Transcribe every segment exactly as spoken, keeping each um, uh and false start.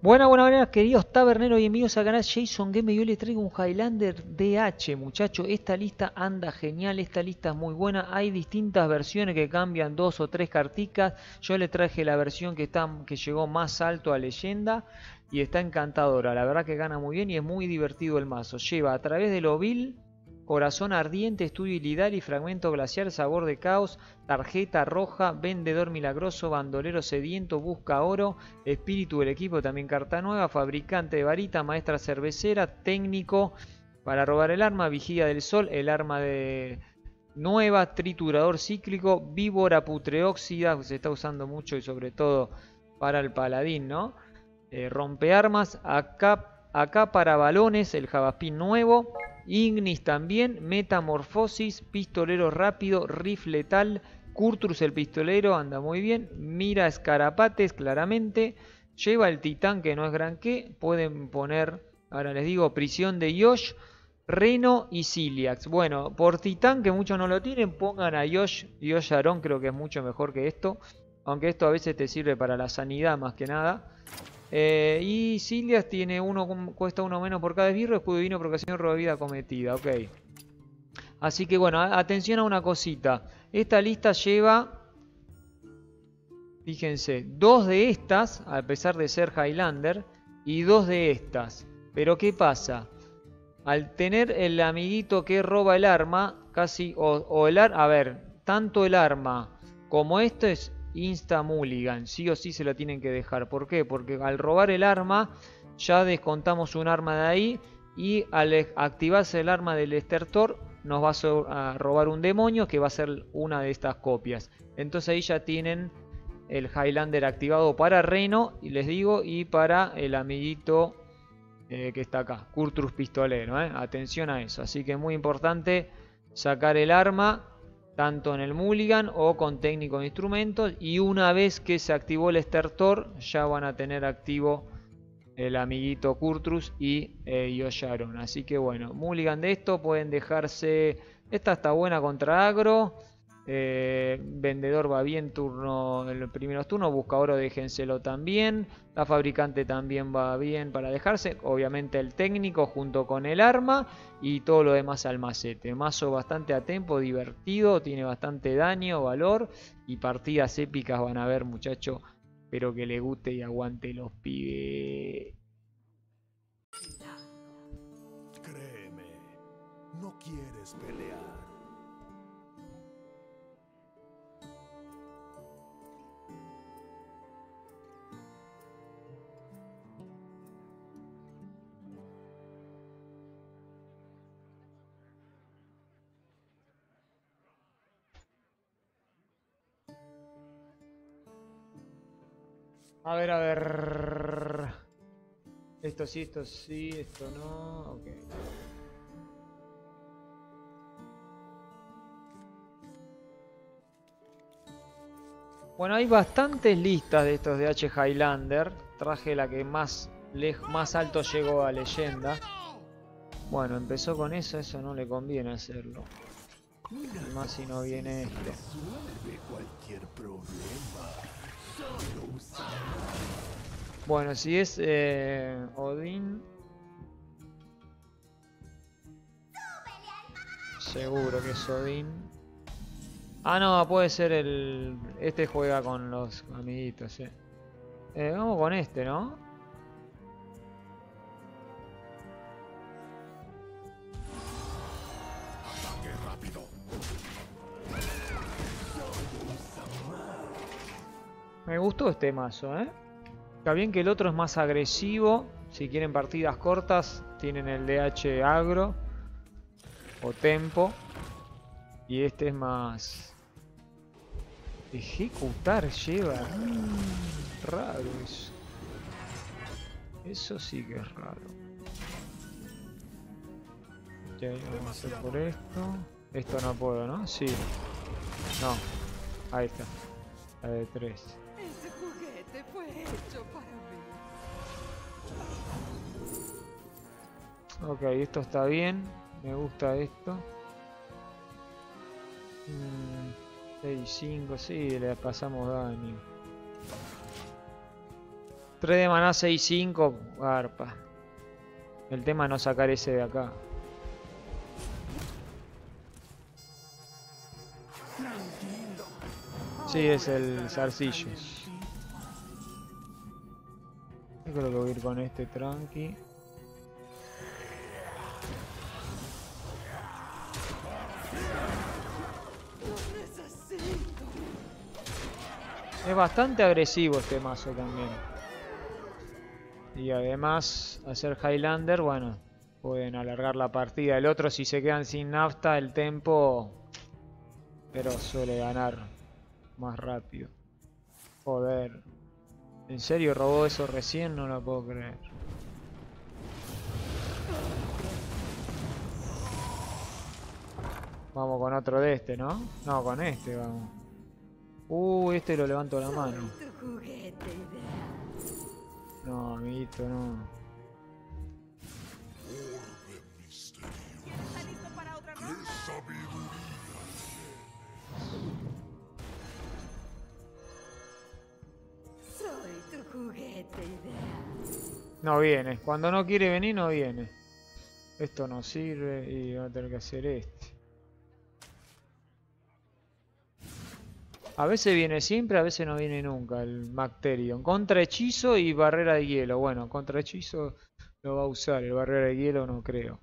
Buenas, buenas, buenas, queridos taberneros, bienvenidos al canal Jason Game. Y hoy les traigo un Highlander D H, muchachos. Esta lista anda genial, esta lista es muy buena. Hay distintas versiones que cambian dos o tres carticas. Yo les traje la versión que, está, que llegó más alto a leyenda y está encantadora. La verdad que gana muy bien y es muy divertido el mazo. Lleva a través de lo vil, corazón ardiente, estudio ilidal y fragmento glacial, sabor de caos, tarjeta roja, vendedor milagroso, bandolero sediento, busca oro, espíritu del equipo, también carta nueva, fabricante de varita, maestra cervecera, técnico para robar el arma, vigía del sol, el arma de nueva, triturador cíclico, víbora putreóxida, que se está usando mucho y sobre todo para el paladín, ¿no? Eh, rompearmas, acá, acá para balones, el javaspín nuevo. Ignis también, metamorfosis, pistolero rápido, rifle letal, Kurtrus el pistolero, anda muy bien, mira escarapates claramente, lleva el titán que no es gran qué, pueden poner, ahora les digo, prisión de Yosh, Reno y Ciliax. Bueno, por titán que muchos no lo tienen, pongan a Yosh, Yosh Aron creo que es mucho mejor que esto, aunque esto a veces te sirve para la sanidad más que nada. Eh, y Cilias tiene uno, cuesta uno menos por cada esbirro, escudo divino, provocación, robo de vida cometida, ok. Así que bueno, atención a una cosita. Esta lista lleva, fíjense, dos de estas, a pesar de ser Highlander, y dos de estas. Pero ¿qué pasa? Al tener el amiguito que roba el arma, casi, o, o el arma, a ver, tanto el arma como esto es Insta Mulligan, sí o sí se la tienen que dejar. ¿Por qué? Porque al robar el arma ya descontamos un arma de ahí y al activarse el arma del estertor nos va a robar un demonio que va a ser una de estas copias. Entonces ahí ya tienen el Highlander activado para Reno, y les digo, y para el amiguito eh, que está acá, Kurtrus pistolero, ¿eh? Atención a eso. Así que muy importante sacar el arma tanto en el Mulligan o con técnico de instrumentos, y una vez que se activó el estertor ya van a tener activo el amiguito Kurtrus y eh, Yosh Aron. Así que bueno, Mulligan de esto pueden dejarse, esta está buena contra agro, eh, vendedor va bien turno en los primeros turnos, busca oro déjenselo también, la fabricante también va bien para dejarse, obviamente el técnico junto con el arma y todo lo demás al macete. Mazo bastante a tempo, divertido, tiene bastante daño, valor y partidas épicas van a ver, muchachos. Espero que le guste y aguante los pibes. Créeme, no quieres pelear. A ver, a ver. Esto sí, esto sí, esto no. Ok. Bueno, hay bastantes listas de estos D H Highlander. Traje la que más, más alto llegó a leyenda. Bueno, empezó con eso, eso no le conviene hacerlo. Más si no viene este. Bueno, si es eh, Odín, seguro que es Odín. Ah, no, puede ser el... Este juega con los amiguitos, eh. Eh, vamos con este, ¿no? Me gustó este mazo, ¿eh? Está bien que el otro es más agresivo. Si quieren partidas cortas, tienen el D H agro o tempo. Y este es más... Ejecutar lleva. Mm, raro eso. Eso sí que es raro. Ok, vamos a hacer por esto. Esto no puedo, ¿no? Sí. No. Ahí está. La de tres. Ese juguete fue hecho para mí. Ok, esto está bien. Me gusta esto. seis, cinco, sí, le pasamos daño. tres de maná, seis cinco, garpa. El tema es no sacar ese de acá. Sí, es el zarcillos. Yo creo que voy a ir con este tranqui. Es bastante agresivo este mazo también. Y además, hacer Highlander, bueno, pueden alargar la partida. El otro, si se quedan sin nafta, el tempo, pero suele ganar más rápido. Joder. ¿En serio robó eso recién? No lo puedo creer. Vamos con otro de este, ¿no? No, con este vamos. Uh, este lo levanto la mano. No, amiguito, no. ¿Está listo para otra ronda? Soy tu juguete ideal. No viene. Cuando no quiere venir, no viene. Esto no sirve y va a tener que hacer este. A veces viene siempre, a veces no viene nunca el Macterion. Contra hechizo y barrera de hielo. Bueno, contra hechizo lo va a usar. El barrera de hielo no creo.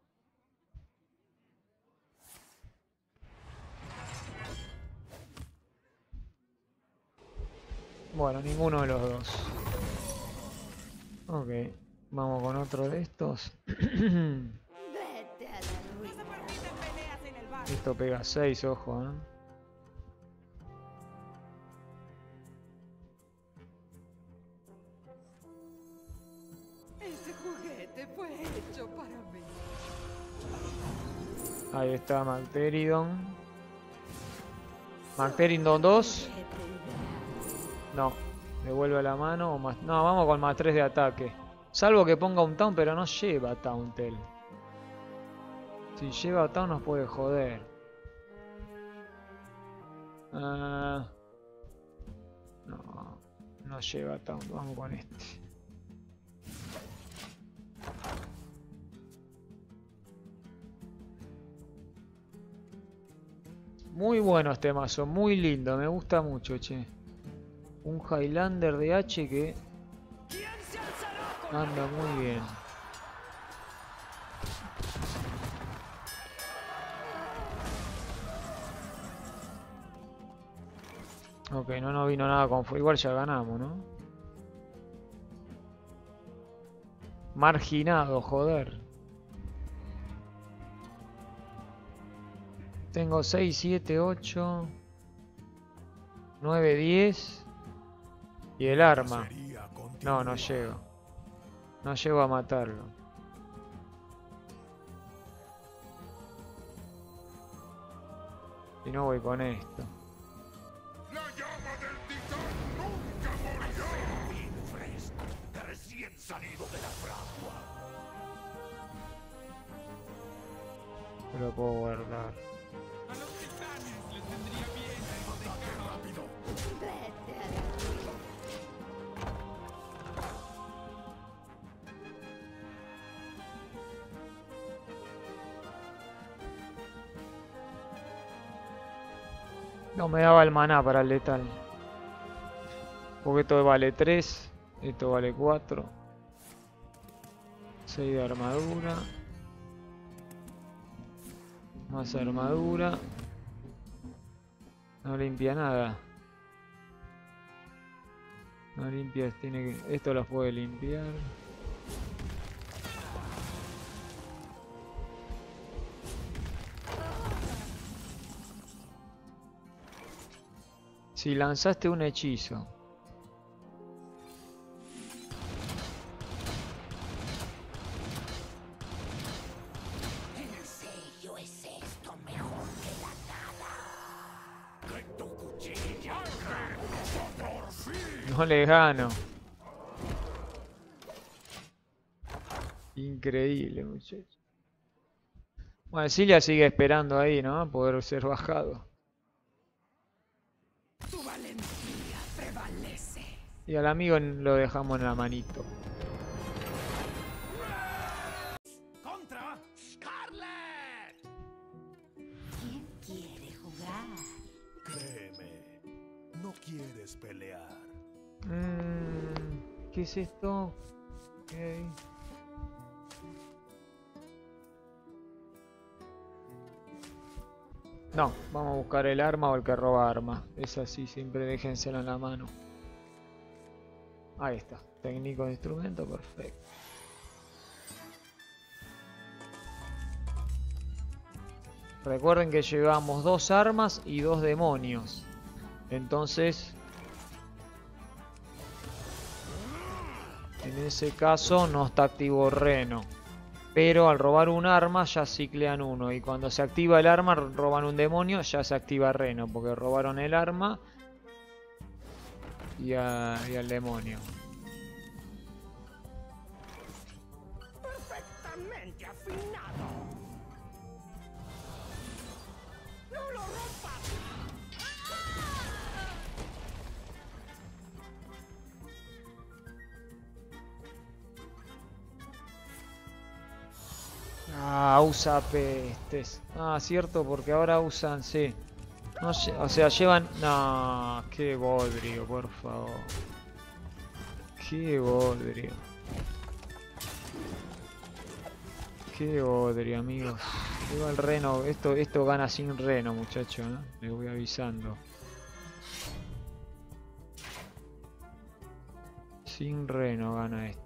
Bueno, ninguno de los dos. Ok, vamos con otro de estos. Vete a la ruina. No se permiten peleas en el bar. Esto pega seis, ojo, ¿eh? Ese juguete fue hecho para mí. Ahí está Macteridon. Macteridon dos. No, devuelve la mano o más. No, vamos con más tres de ataque. Salvo que ponga un taunt, pero no lleva taunt él. Si lleva taunt nos puede joder. Uh, no, no lleva taunt. Vamos con este. Muy bueno este mazo, muy lindo, me gusta mucho, che. Un Highlander de H que anda muy bien. Ok, no nos vino nada con... Igual ya ganamos, ¿no? Marginado, joder. Tengo seis, siete, ocho, nueve, diez y el arma. No, no llego. No llego a matarlo. Y no voy con esto. La llama del titán nunca morirá. Fin fresco, recién salido de la fragua. Lo puedo guardar. A los titanes les vendría bien Ataque rápido. Vete a la ruina. No me daba el maná para el letal. Porque esto vale tres. Esto vale cuatro. seis de armadura. Más armadura. No limpia nada. No limpia, tiene que... Esto los puede limpiar. Si lanzaste un hechizo. ¿En serio es esto mejor que la nada? Que tu cuchilla por fin. No le gano. Increíble, muchacho. Bueno, Cilia sigue esperando ahí, ¿no? Poder ser bajado. Tu valentía prevalece. Y al amigo lo dejamos en la manito. ¡Contra Scarlet! ¿Quién quiere jugar? Créeme, no quieres pelear. Mm, ¿qué es esto? Okay. No, vamos a buscar el arma o el que roba arma. Es así, siempre déjenselo en la mano. Ahí está, técnico de instrumento, perfecto. Recuerden que llevamos dos armas y dos demonios. Entonces, en ese caso no está activo Reno. Pero al robar un arma ya ciclean uno. Y cuando se activa el arma, roban un demonio, ya se activa Reno. Porque robaron el arma y, a, y al demonio. Perfectamente afinado. ¡No lo rompas! Ah, usa pestes. Ah, cierto, porque ahora usan, sí. No sé, o sea, llevan... No, qué bodrio, por favor. Qué bodrio. Qué bodrio, amigos. Lleva el reno. Esto, esto gana sin reno, muchachos, ¿eh? Les voy avisando. Sin reno gana esto.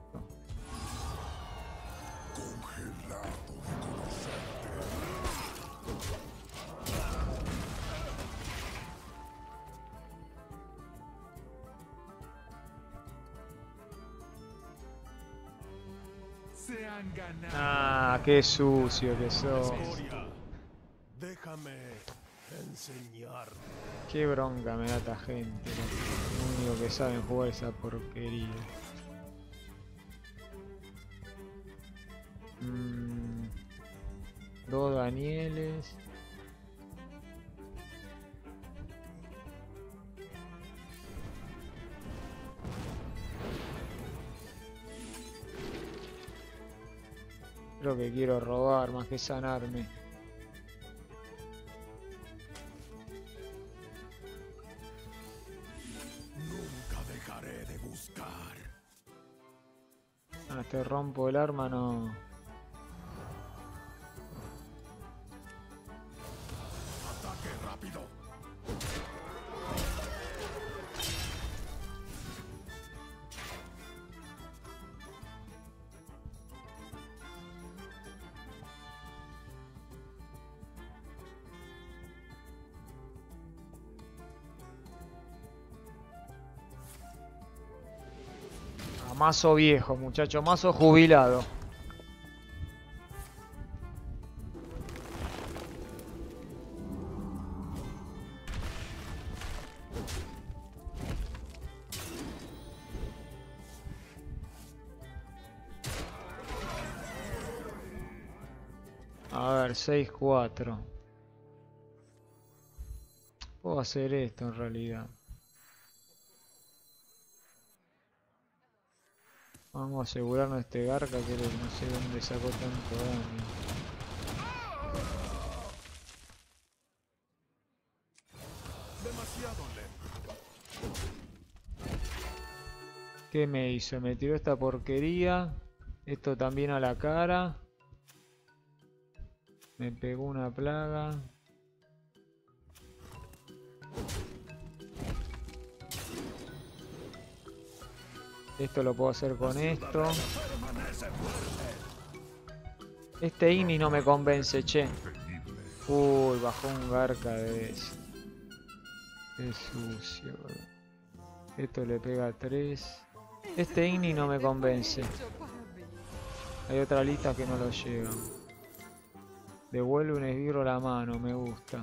Se han ganado. Ah, qué sucio que sos. Escoria, déjame enseñarte. Qué bronca me da esta gente. Lo único que saben jugar esa porquería. Mm, dos Danieles. Creo que quiero robar más que sanarme. Nunca dejaré de buscar. Ah, te rompo el arma, no. Ataque rápido. A mazo viejo, muchacho, mazo jubilado. A ver, seis cuatro. Puedo hacer esto en realidad. Vamos a asegurarnos este garca que no sé dónde sacó tanto daño. Demasiado lento. ¿Qué me hizo? Me tiró esta porquería. Esto también a la cara. Me pegó una plaga. Esto lo puedo hacer con esto. Este Igni no me convence, che. Uy, bajó un garca de eso. Qué sucio, bro. Esto le pega tres. Este Igni no me convence. Hay otra lista que no lo llevan. Devuelve un esbirro a la mano, me gusta.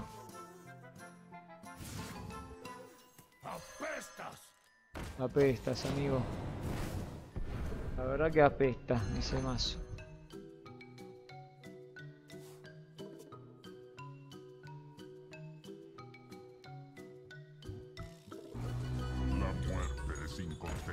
¡Apestas! Apestas, amigo. La verdad que apesta ese mazo. La muerte es incontenible.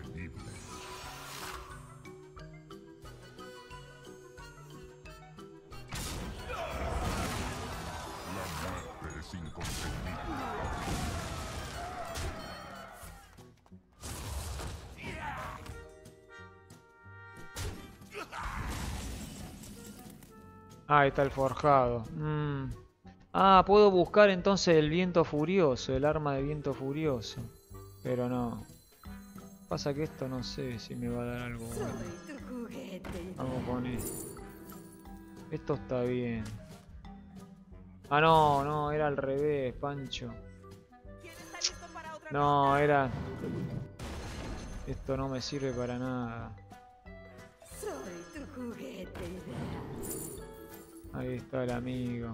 Ah, ahí está el forjado. Mm. Ah, puedo buscar entonces el viento furioso, el arma de viento furioso. Pero no. Pasa que esto no sé si me va a dar algo bueno. Soy tu juguete. Vamos con esto. Esto está bien. Ah, no, no, era al revés, Pancho. ¿Quién está listo para otra No, era... Esto no me sirve para nada. Soy tu juguete ideal. Ahí está el amigo.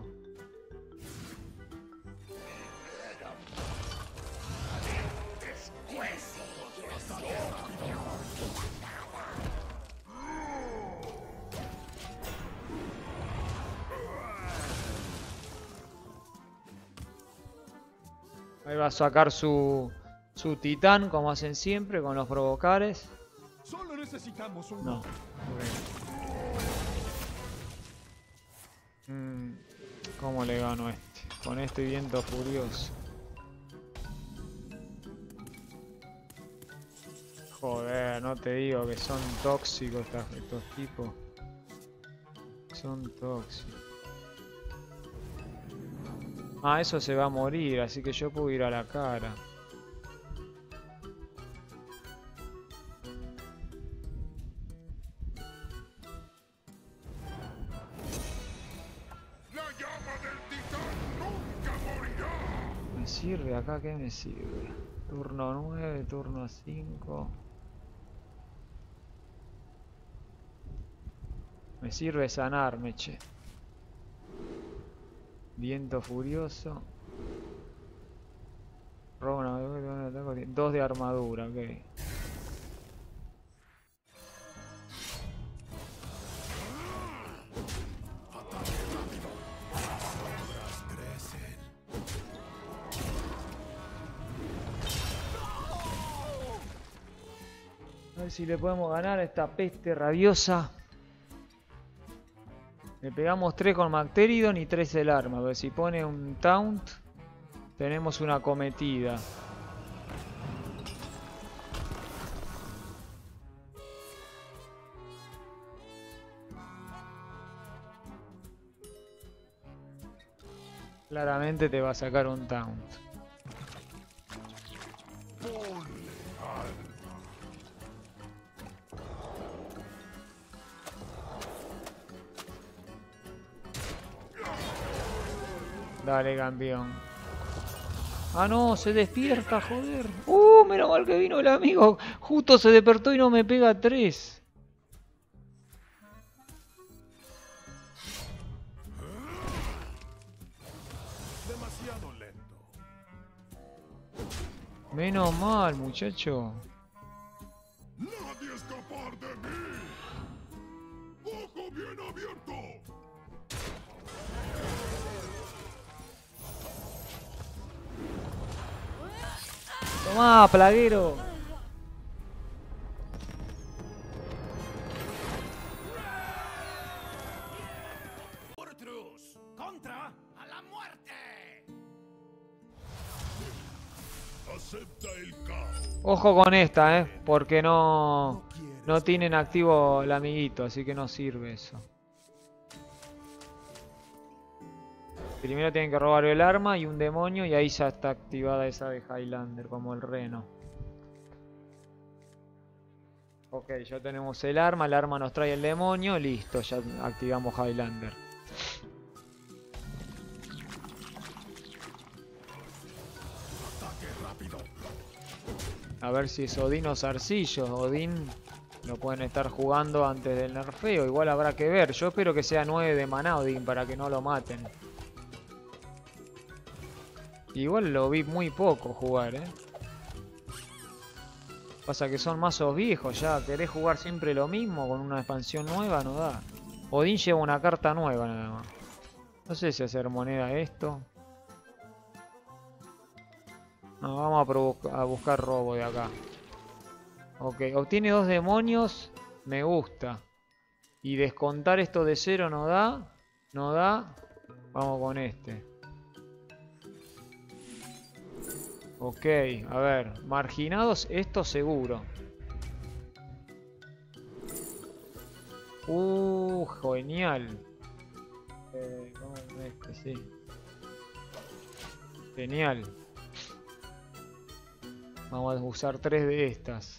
Ahí va a sacar su, su titán, como hacen siempre, con los provocares. Solo necesitamos un... No. Mm, ¿Cómo le gano a este? Con este viento furioso. Joder, no te digo que son tóxicos estos, estos tipos. Son tóxicos. Ah, eso se va a morir, así que yo puedo ir a la cara. La llama del titán nunca morirá. ¿Me sirve acá? ¿Qué me sirve? Turno nueve, turno cinco. Me sirve sanarme, che. Viento furioso. Robo una... Dos de armadura, ok. A ver si le podemos ganar a esta peste rabiosa. Le pegamos tres con Macteridon y tres el arma. A ver si pone un taunt. Tenemos una cometida. Claramente te va a sacar un taunt. Dale, campeón. Ah, no, se despierta, joder. Uh, menos mal que vino el amigo. Justo se despertó y no me pega tres. Demasiado lento. Menos mal, muchacho. Nadie escapar de mí. Ojo bien abierto. Tomá, plaguero. Urtrus, contra a la muerte. Acepta el caos. Ojo con esta, eh. Porque no, no tienen activo el amiguito, así que no sirve eso. Primero tienen que robar el arma y un demonio y ahí ya está activada esa de Highlander, como el reno. Ok, ya tenemos el arma, el arma nos trae el demonio, listo, ya activamos Highlander. A ver si es Odín o Zarcillo. Odín lo pueden estar jugando antes del nerfeo, igual habrá que ver. Yo espero que sea nueve de maná Odín para que no lo maten. Igual lo vi muy poco jugar, eh. Pasa que son mazos viejos ya. Querés jugar siempre lo mismo con una expansión nueva, no da. Odín lleva una carta nueva nada más. No sé si hacer moneda esto. No, vamos a, a buscar robo de acá. Ok, obtiene dos demonios. Me gusta. Y descontar esto de cero no da. No da. Vamos con este. Ok, a ver, marginados, esto seguro. Uh, genial. Eh, vamos con este, sí. Genial. Vamos a usar tres de estas.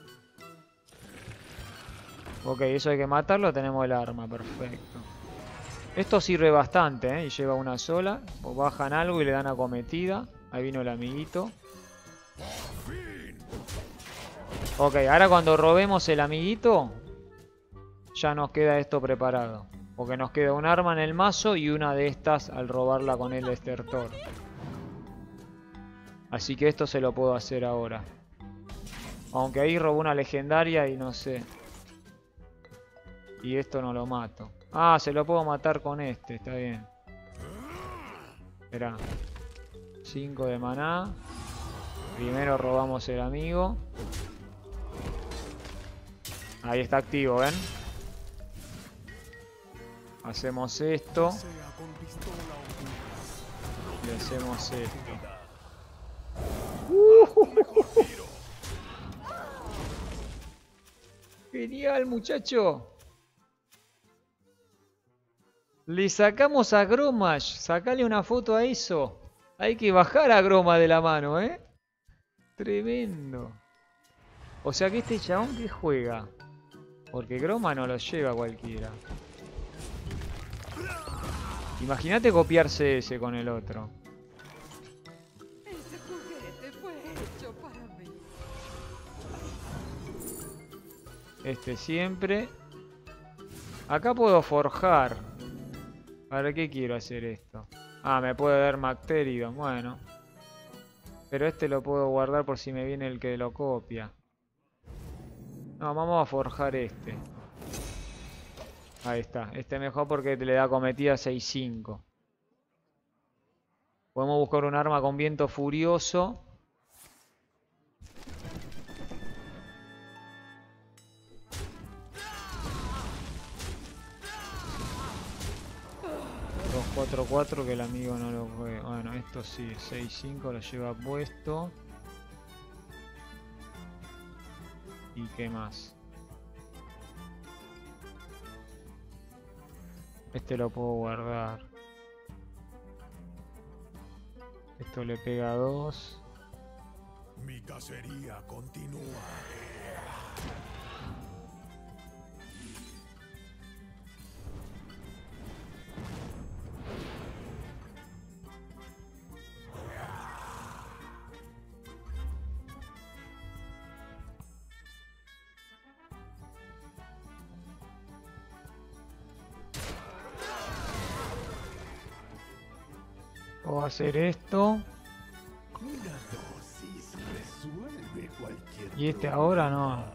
Ok, eso hay que matarlo, tenemos el arma, perfecto. Esto sirve bastante, ¿eh? Y lleva una sola. O bajan algo y le dan acometida. Ahí vino el amiguito. Ok, ahora cuando robemos el amiguito, ya nos queda esto preparado. Porque nos queda un arma en el mazo y una de estas al robarla con el estertor. Así que esto se lo puedo hacer ahora. Aunque ahí robó una legendaria y no sé. Y esto no lo mato. Ah, se lo puedo matar con este, está bien. Esperá. cinco de maná. Primero robamos el amigo. Ahí está activo, ¿ven? Hacemos esto. Y hacemos esto. Uh, Genial, muchacho. Le sacamos a Grommash. Sacale una foto a eso. Hay que bajar a Groma de la mano, ¿eh? Tremendo. O sea que este chabón que juega. Porque Groma no lo lleva cualquiera. Imagínate copiarse ese con el otro. Ese juguete fue hecho para mí. Este siempre. Acá puedo forjar. ¿Para qué quiero hacer esto? Ah, me puede dar Macterion. Bueno. Pero este lo puedo guardar por si me viene el que lo copia. No, vamos a forjar este. Ahí está. Este mejor porque le da cometida seis cinco. Podemos buscar un arma con viento furioso. dos cuatro cuatro que el amigo no lo juegue. Bueno, esto sí, seis cinco lo lleva puesto. ¿Y qué más? Este lo puedo guardar. Esto le pega dos. Mi cacería continúa. Puedo hacer esto. Una dosis resuelve cualquier Y este problema. ahora no.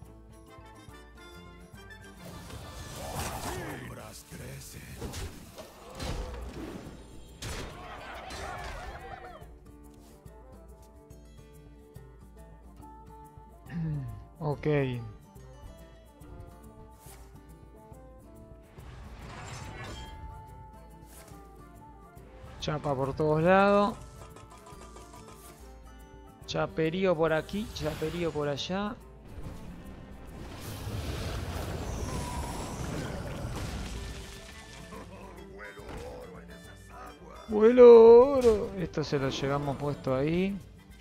Sombras crecen. Ok. Chapa por todos lados. Chaperío por aquí, chaperío por allá. Vuelo oro. Esto se lo llevamos puesto ahí.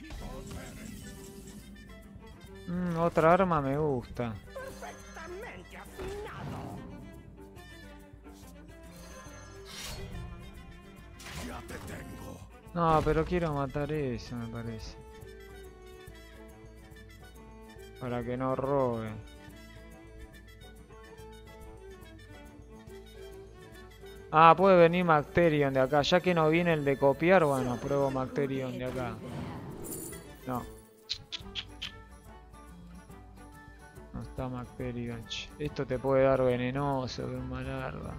Mm, otra arma me gusta. Perfectamente afinado. Ya te tengo. No, pero quiero matar eso, me parece. Para que no robe. Ah, puede venir Macterion de acá. Ya que no viene el de copiar, bueno, pruebo Macterion de acá. No. No está Macterion. Ch, esto te puede dar venenoso, que es malarda.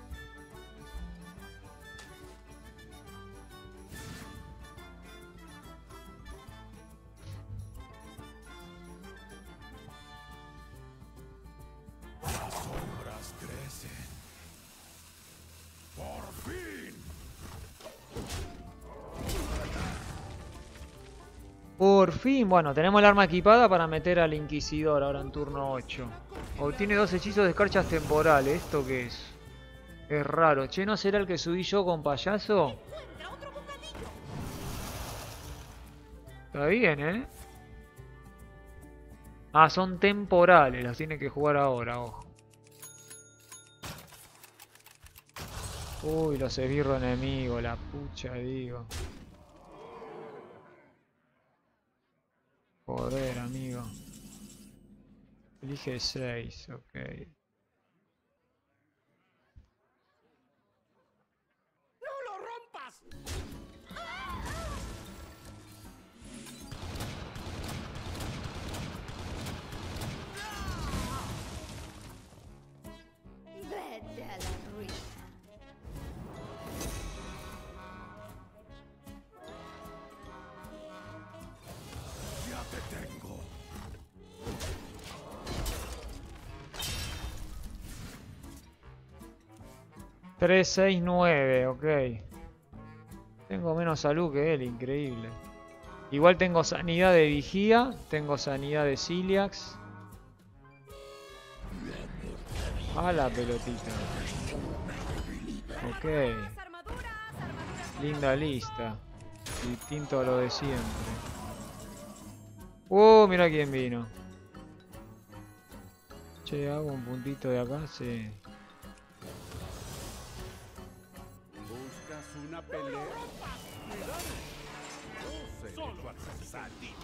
Las sombras crecen. Por fin. Por fin, bueno, tenemos el arma equipada para meter al Inquisidor ahora en turno ocho. Obtiene dos hechizos de escarchas temporales. ¿Esto qué es? Es raro. Che, ¿no será el que subí yo con payaso? Está bien, ¿eh? Ah, son temporales. Las tiene que jugar ahora, ojo. Uy, los esbirros enemigos. La pucha, digo. Joder, amigo. Elige seis, ok. ¡No lo rompas! Vete a la ruina. Ya te tengo. tres, seis, nueve, ok. Tengo menos salud que él, increíble. Igual tengo sanidad de vigía, tengo sanidad de ciliax. A la pelotita. Ok. Linda lista. Distinto a lo de siempre. Uh, mira quién vino. Che, hago un puntito de acá, sí. ¿Buscas una pelea? No sé de tu adversario.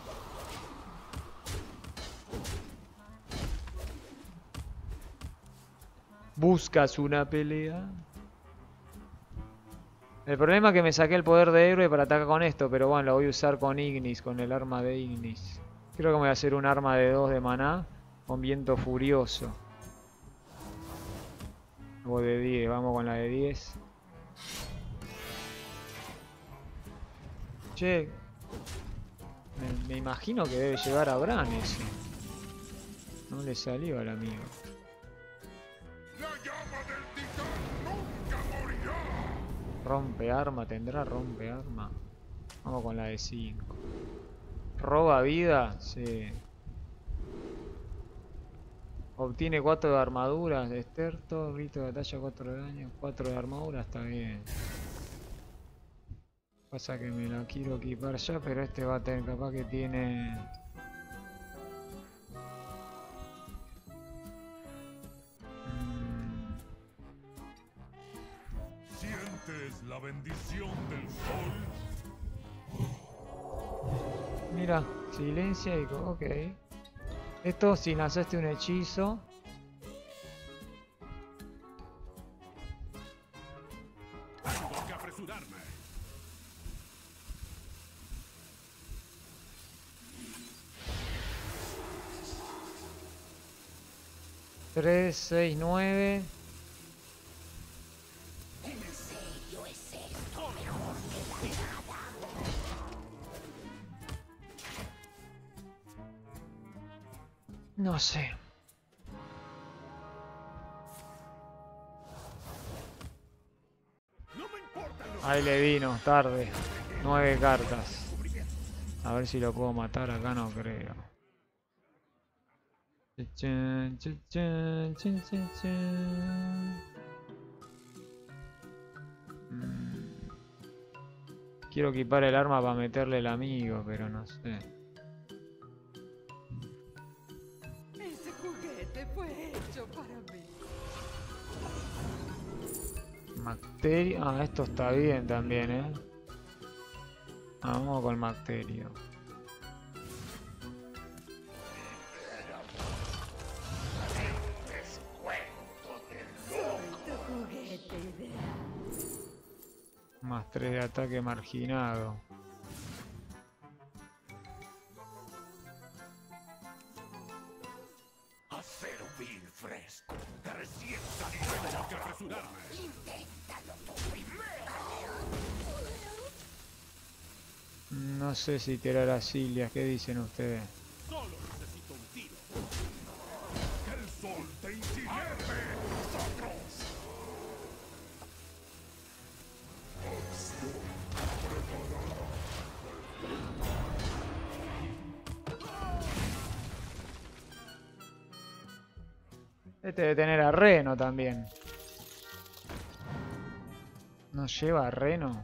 ¿Buscas una pelea? El problema es que me saqué el poder de héroe para atacar con esto, pero bueno, lo voy a usar con Ignis, con el arma de Ignis. Creo que me voy a hacer un arma de dos de maná con viento furioso. O de diez, vamos con la de diez. Che, me, me imagino que debe llegar a Bran ese. No le salió al amigo. La llama del titán nunca morirá. Rompe arma, tendrá rompe arma. Vamos con la de cinco. Roba vida, sí. Obtiene cuatro de armadura, desterto, rito de batalla cuatro de daño, cuatro de armadura, está bien. Pasa que me la quiero equipar ya, pero este va a tener, capaz que tiene... Mm. ¿Sientes la bendición del sol? Mira, silencia y... ok. Esto si lanzaste un hechizo. Tengo que apresurarme. tres, seis, nueve. No sé. No me importa lo Ahí le vino, tarde. Nueve cartas. A ver si lo puedo matar acá, no creo. Chan, chan, chan, chan, chan, chan. Mm. Quiero equipar el arma para meterle el amigo, pero no sé. Ese juguete fue hecho para mí. Macterio. Ah, esto está bien también, eh. Ah, vamos con Macterio. Tu juguete ideal. Más tres de ataque marginado. acero vil fresco, de recién salido de la que apresurarme. No sé si tirar a Cilias, ¿qué dicen ustedes? Solo necesito un tiro. ¡Que el sol te incinere! ¡Nosotros! Este debe tener a Reno también. ¿No lleva a Reno?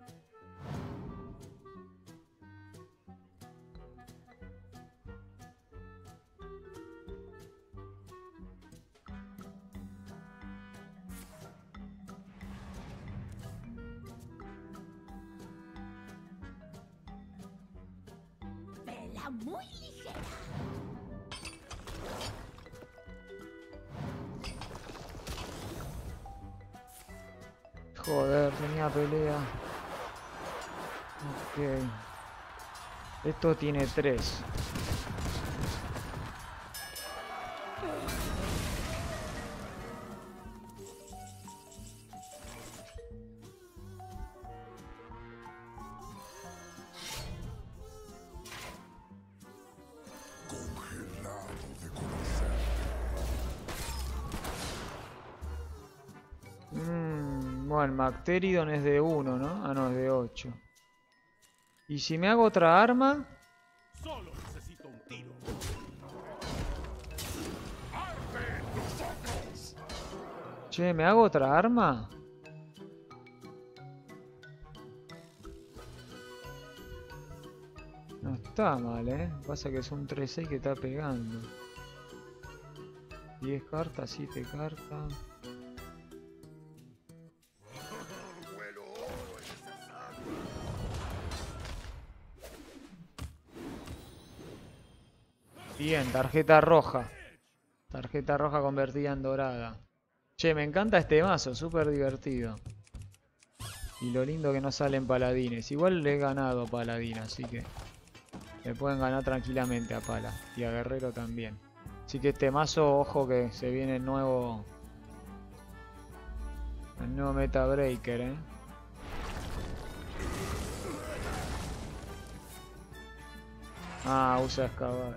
Vela muy ligera. Joder, tenía pelea. Ok. Esto tiene tres. Bueno, el Macteridon es de uno, ¿no? Ah, no, es de ocho. ¿Y si me hago otra arma? Solo necesito un tiro. Che, ¿me hago otra arma? No está mal, ¿eh? Pasa que es un tres seis que está pegando. diez cartas, siete cartas. Bien, tarjeta roja. Tarjeta roja convertida en dorada. Che, me encanta este mazo, súper divertido. Y lo lindo que no salen paladines. Igual le he ganado a paladín, así que le pueden ganar tranquilamente a pala. Y a guerrero también. Así que este mazo, ojo que se viene el nuevo... El nuevo Meta Breaker, eh. Ah, usa excavar.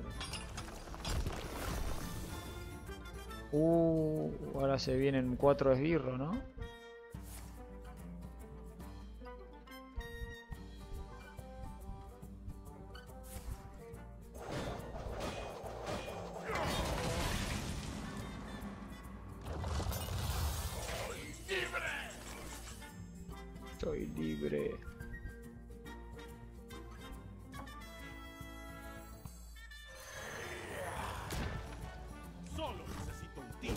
Uh, ahora se vienen cuatro esbirros, ¿no? Estoy libre. Solo necesito un tiro.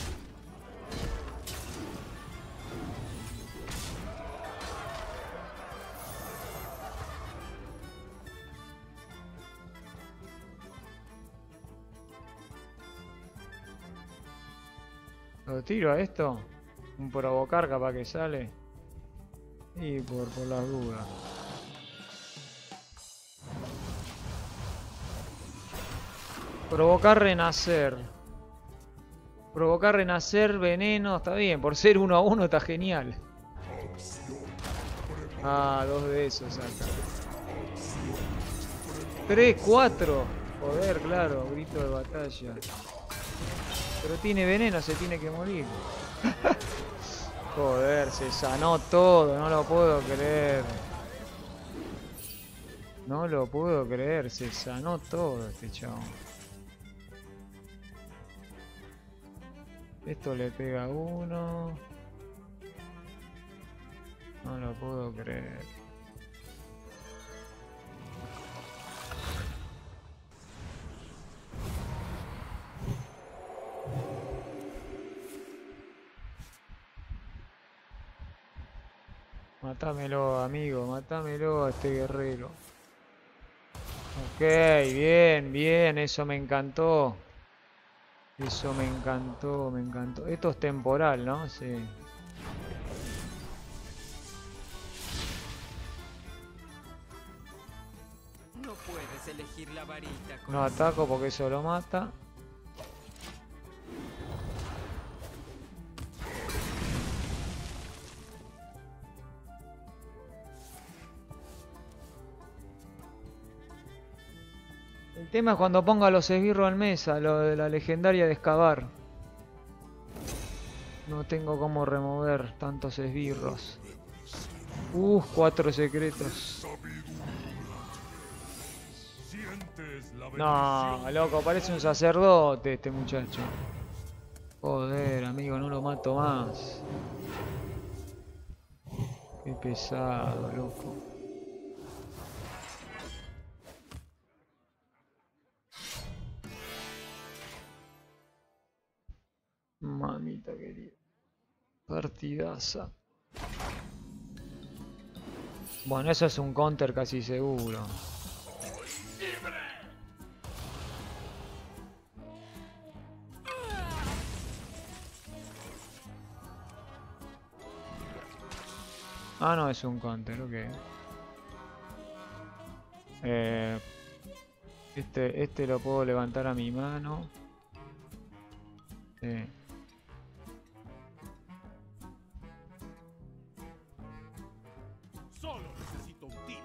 ¿Lo tiro a esto? Un provocar capaz que sale. Y por, por las dudas. Provocar renacer. Provocar renacer, veneno, está bien. Por ser uno a uno está genial. Ah, dos de esos acá. Tres, cuatro. Joder, claro, grito de batalla. Pero tiene veneno, se tiene que morir. Joder, se sanó todo, no lo puedo creer. No lo puedo creer, se sanó todo este chabón. Esto le pega a uno. No lo puedo creer. Matámelo, amigo, matámelo a este guerrero. Ok, bien, bien, eso me encantó. Eso me encantó, me encantó. Esto es temporal, ¿no? Sí. No puedes elegir la varita. No ataco porque eso lo mata. El tema es cuando ponga los esbirros en mesa, lo de la legendaria de excavar. No tengo cómo remover tantos esbirros. Uh, cuatro secretos. Sientes la No, bendición. loco, parece un sacerdote este muchacho. Joder, amigo, no lo mato más. Qué pesado, loco. Mamita querida. Partidaza. Bueno, eso es un counter casi seguro. Ah, no, es un counter, ok. Eh, este, este lo puedo levantar a mi mano. Sí. Solo necesito un tiro.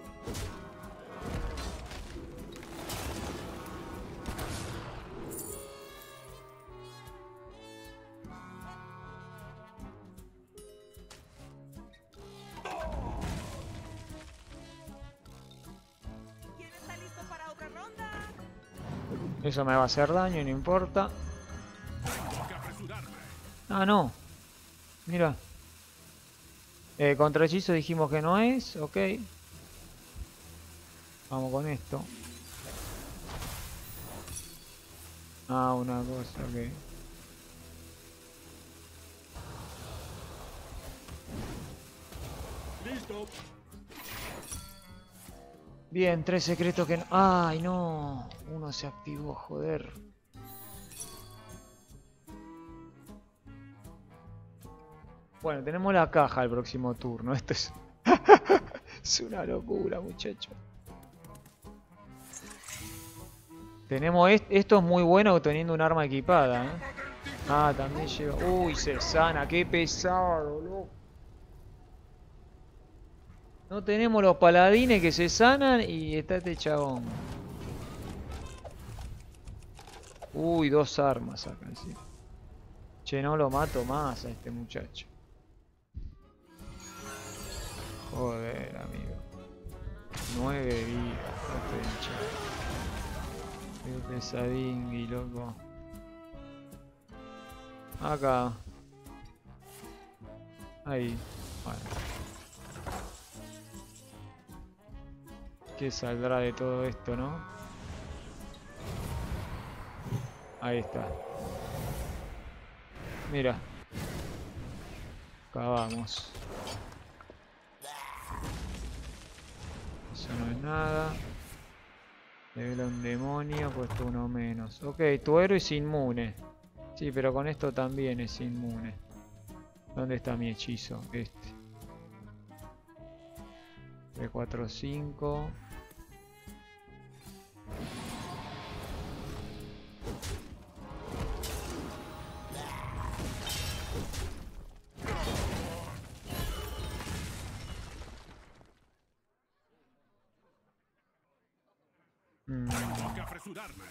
¿Quién está listo para otra ronda? Eso me va a hacer daño, no importa. Tengo que apresurarme. Ah, no. Mira. Eh, contra hechizo dijimos que no es. Ok. Vamos con esto. Ah, una cosa, ok. Listo. Bien, tres secretos que no... ¡Ay, no! Uno se activó, joder. Bueno, tenemos la caja el próximo turno. Esto es... es una locura, muchacho. Tenemos... est- Esto es muy bueno teniendo un arma equipada, ¿eh? Ah, también lleva... Uy, se sana, qué pesado, loco. No tenemos los paladines que se sanan y está este chabón. Uy, dos armas acá encima. Che, no lo mato más a este muchacho. Joder, amigo. Nueve vidas. Qué pesadingui, loco. Acá. Ahí. Bueno. ¿Qué saldrá de todo esto, no? Ahí está. Mira. Acá vamos. Eso no es nada. Revela un demonio, puesto uno menos. Ok, tu héroe es inmune. Sí, pero con esto también es inmune. ¿Dónde está mi hechizo? Este. De cuatro cinco. Tengo que apresurarme.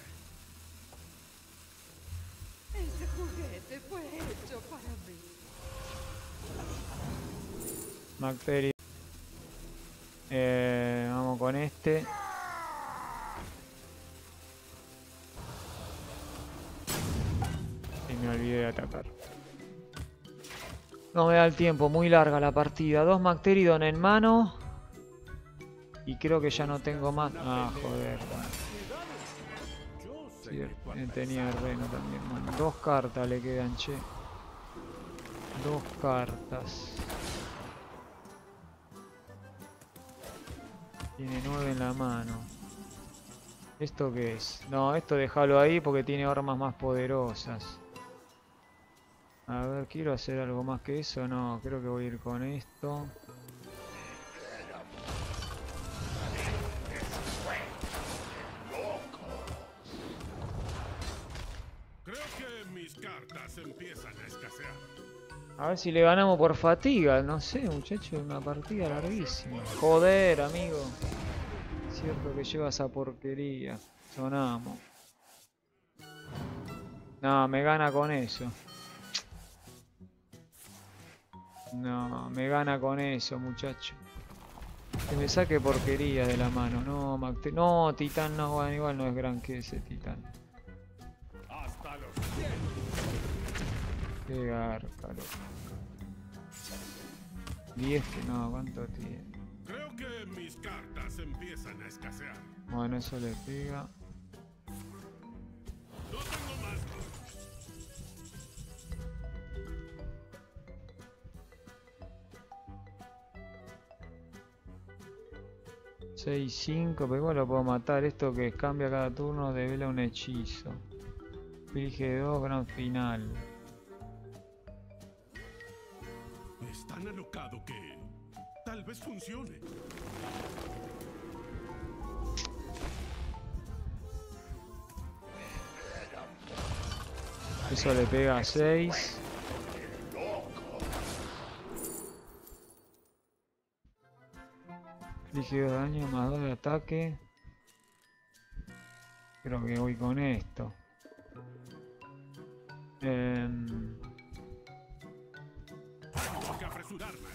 Ese juguete fue hecho para mí. Macteri. Eh, vamos con este. Y me olvidé de atacar. No me da el tiempo, muy larga la partida. Dos Macteridon en mano. Y creo que ya no tengo más. Ah, joder. Sí, tenía el reno también, mano. Dos cartas le quedan, che. Dos cartas. Tiene nueve en la mano. ¿Esto qué es? No, esto déjalo ahí porque tiene armas más poderosas. A ver, ¿quiero hacer algo más que eso? No, creo que voy a ir con esto. Creo que mis cartas empiezan a escasear. A ver si le ganamos por fatiga. No sé, muchacho, una partida larguísima. Joder, amigo. Cierto que lleva esa porquería. Sonamos. No, me gana con eso. No, me gana con eso, muchacho. Que me saque porquería de la mano. No, Macte no, Titán no, bueno, igual no es gran que ese Titán. Hasta los cielos. Qué garca, loco. diez, no, ¿cuánto tiene? Creo que mis cartas empiezan a escasear. Bueno, eso le pega. No tengo más. seis, cinco, pero igual lo puedo matar. Esto que cambia cada turno devela un hechizo. Elige dos, gran final. Es tan alocado que tal vez funcione. Eso le pega a seis. Elige dos daño más dos de ataque. Creo que voy con esto. Eh... Tengo que apresurarme.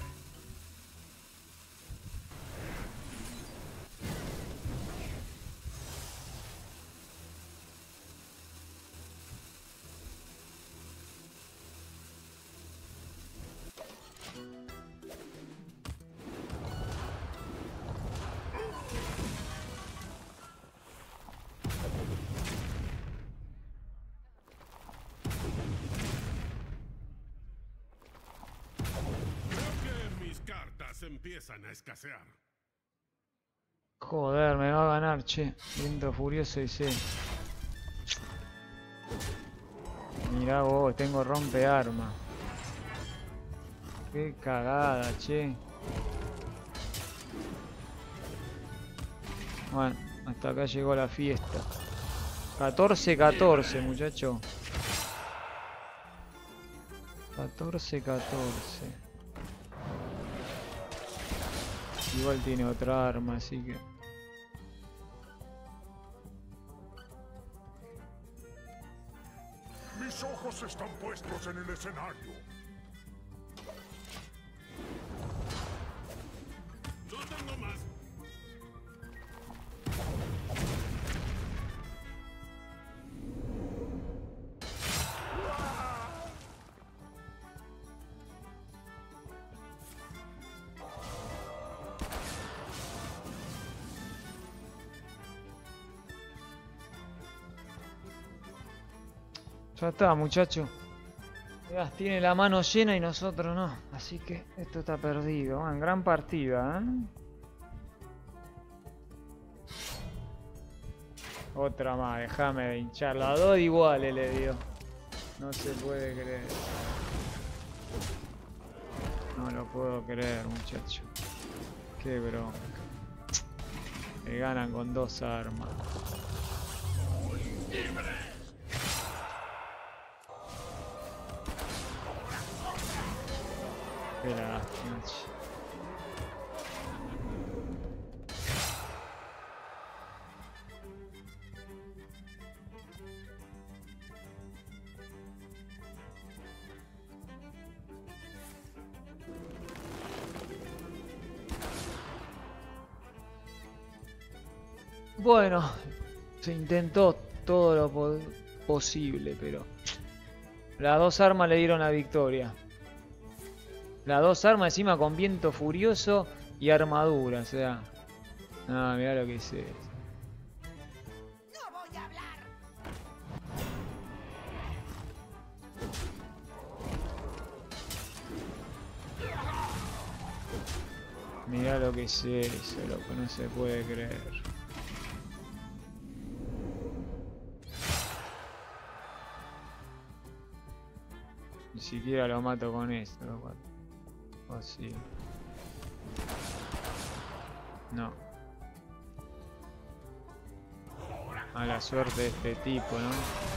Empiezan a escasear. Joder, me va a ganar, che. Viento furioso y sé. Mirá vos, tengo rompe arma. Qué cagada, che. Bueno, hasta acá llegó la fiesta. catorce catorce, muchacho. catorce catorce. Igual tiene otra arma, así que... Mis ojos están puestos en el escenario. No tengo más. Ya está, muchacho. Tiene la mano llena y nosotros no. Así que esto está perdido. Man, gran partida, ¿eh? Otra más, déjame de hinchar. Las dos iguales le dio. No se puede creer. No lo puedo creer, muchacho. Qué bronca. Me ganan con dos armas. Qué lástima, che. Bueno, se intentó todo lo po posible, pero las dos armas le dieron la victoria. Las dos armas encima con viento furioso y armadura, o sea... Ah, mirá lo que es eso. ¡No voy a hablar! Mirá lo que es eso, loco, no se puede creer. Ni siquiera lo mato con esto, loco. Oh, sí. No. Mala suerte de este tipo, ¿no?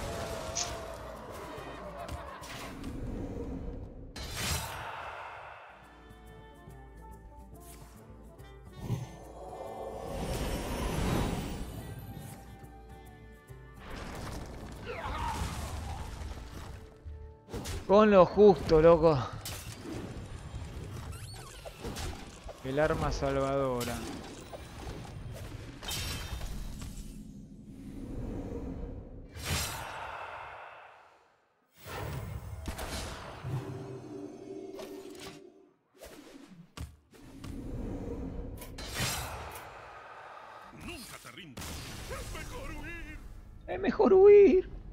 Con lo justo, loco. El arma salvadora. Nunca te rindas. Es mejor huir. Es mejor huir.